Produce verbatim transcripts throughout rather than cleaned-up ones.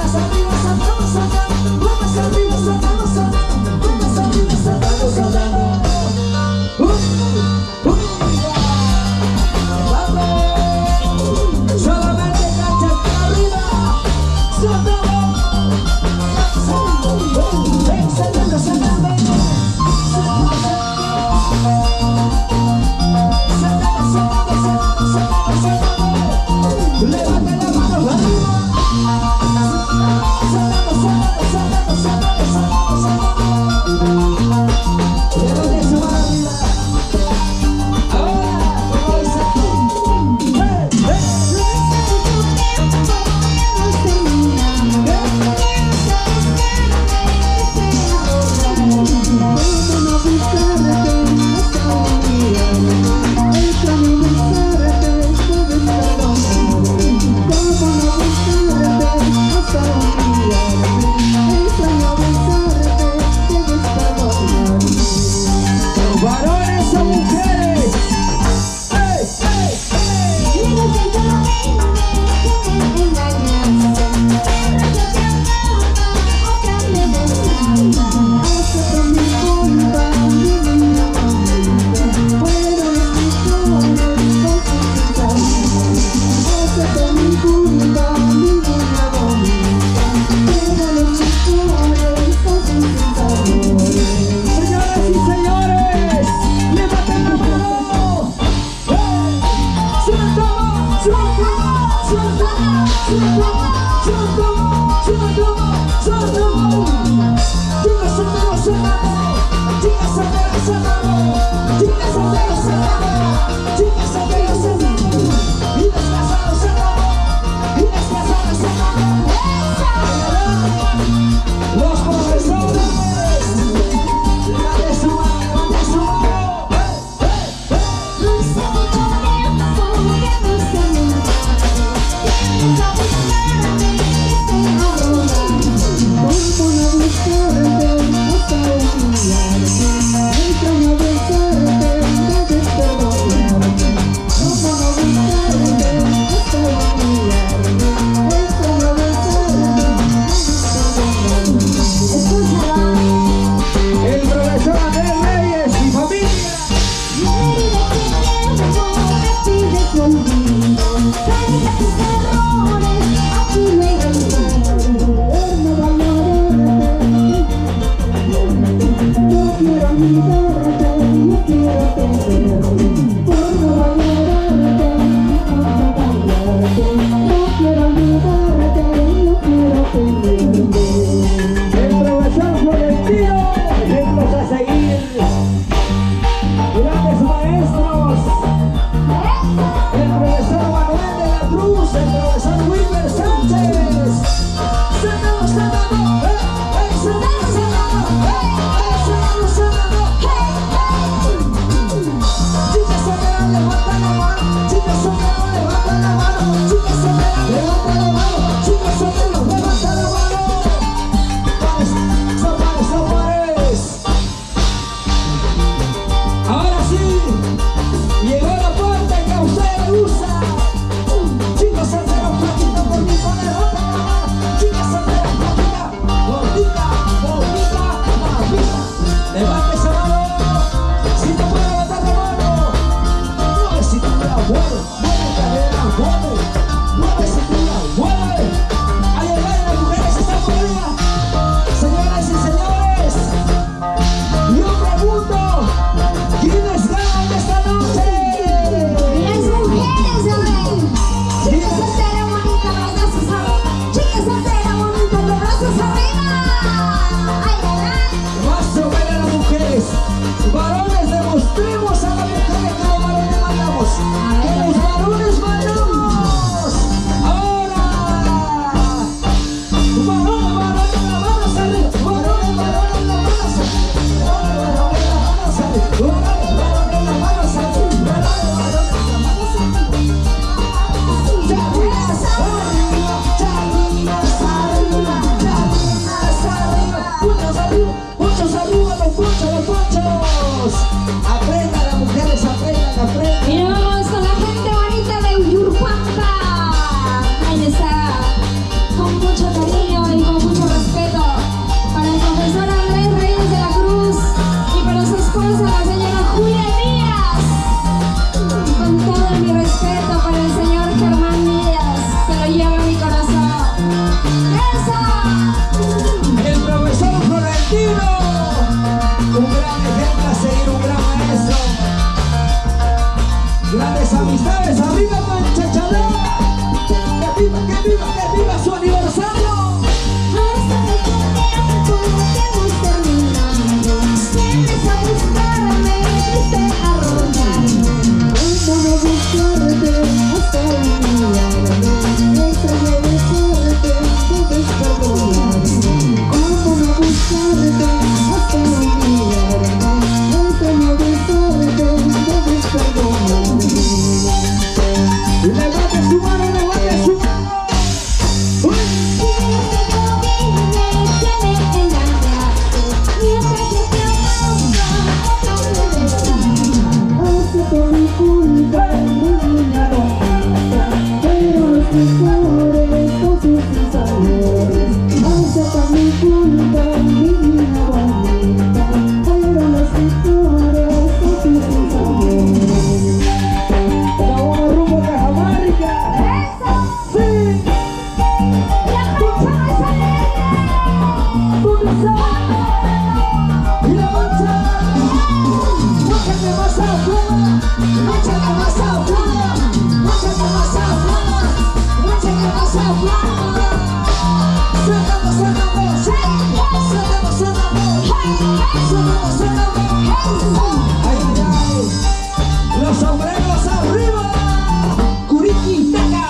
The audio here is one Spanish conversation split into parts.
We'll be right back. Los sombreros arriba, Curiqui Taca.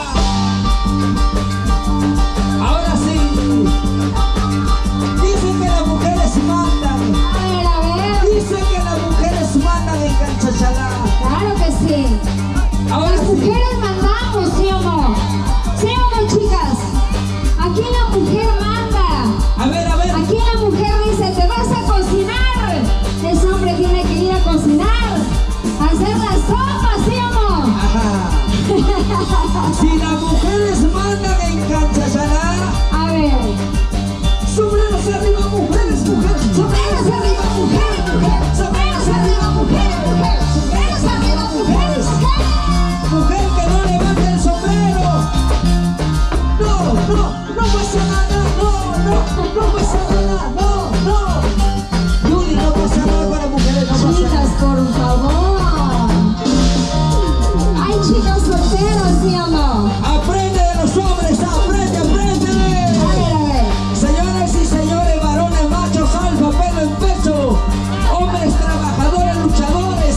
Ahora sí, dicen que las mujeres mandan. A ver, a ver. Dicen que las mujeres mandan en Canchachalá. Claro que sí. Ahora Las sí. mujeres mandamos, ¿sí o no? ¿Sí o no, chicas? Aquí la mujer manda. A ver, a ver. Aquí la mujer dice, te vas a cocinar. Ese hombre tiene que ir a cocinar, a hacer la sopa, ¿sí o no? Ajá. Si las mujeres mandan en Canchachalá, A ver. sombreros arriba, mujeres, mujeres. Sombreros arriba, mujeres, mujeres. Sombreros arriba, mujeres, mujeres. Sombreros arriba, mujeres, mujeres. Mujer que no levante el sombrero. No, no, no pasa nada. No, no, no pasa nada. No, no. Yuli, no pasa nada para mujeres, no pasa Chicas, nada. por favor. Hay chicas solteras, ¿sí o no? Aprende de los hombres, aprende, aprende. A ver, a ver. Señores y señores, varones, machos, alfa, pelo en pecho, hombres trabajadores, luchadores.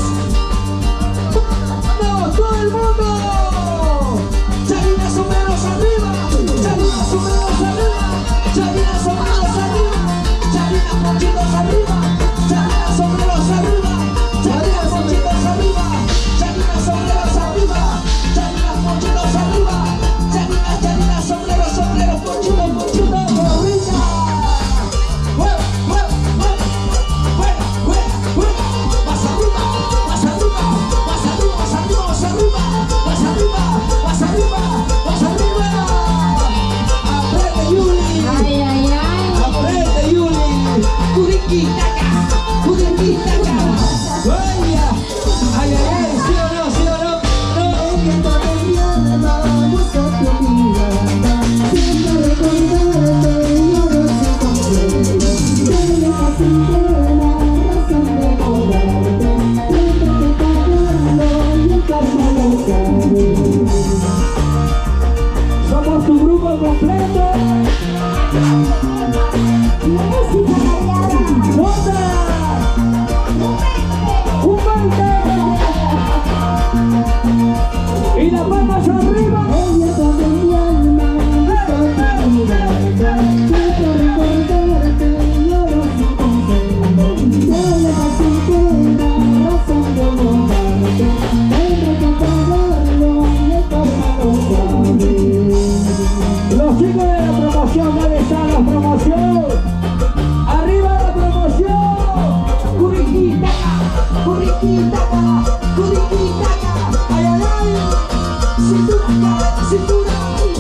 No, todo el mundo. Chalina, sombreros arriba. Chalina, sombreros arriba. Chalina, sombreros arriba. Chalina, mochitos arriba. Chalina, sombreros arriba. Chalina, mochitos arriba. Chalina, sombreros arriba. Chalina, mochitos arriba. Chalina, chalina, sombreros, sombreros, mochitos, mochitos, gorrilla. Fuera, fuera, fuera, fuera, fuera, fuera. Más arriba, más arriba, más arriba, más arriba, más arriba, más arriba, más arriba, más arriba. Aprende, Yuli. Ay, ay, ay. Aprende, Yuli. Curiqui Taca, Curiqui Taca. Ay, ay, ay, sí o no, sí o no. No, que todavía vamos a tu vida. Siempre recordarte, yo no sé comprender. Dale a sentir la razón de acordarte. Siempre te pagando y el karma lo sabe. Somos tu grupo completo. Música variada. ¡Nota! ¡Un baile! ¡Y las palmas arriba! Ella sobre mi alma, busca tu mirada. Quiero recordarte, lloro sin comprender. Dale a sentir la razón de amarte. Siempre te pagando y el karma lo sabe. Los chicos de la promoción, ¿dónde están la promoción? ¡Arriba la promoción! ¡Curiqui Taca! ¡Curiqui Taca! ¡Curiqui Taca! ¡Ay, ay, ay! ¡Cintura, cadena, cintura!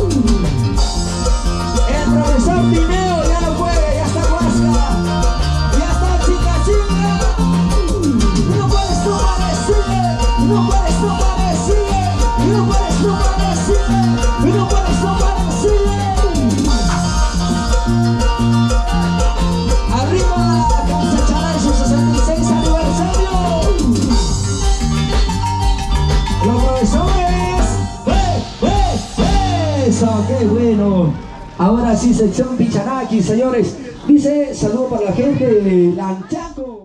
El profesor Tineo ya no puede, ya está guasca. Ya está chica, chica. No puedes tomar, sigue. No puedes tomar, sigue. No puedes tomar, sigue. No puedes tomar, sigue. Arriba, Canchachalá en su sesenta y seis aniversario. Los profesores. ¡Eh, eh, eh! Eso, qué bueno. Ahora sí, sección Pichanaki, señores. Dice, saludo para la gente de Lanchaco.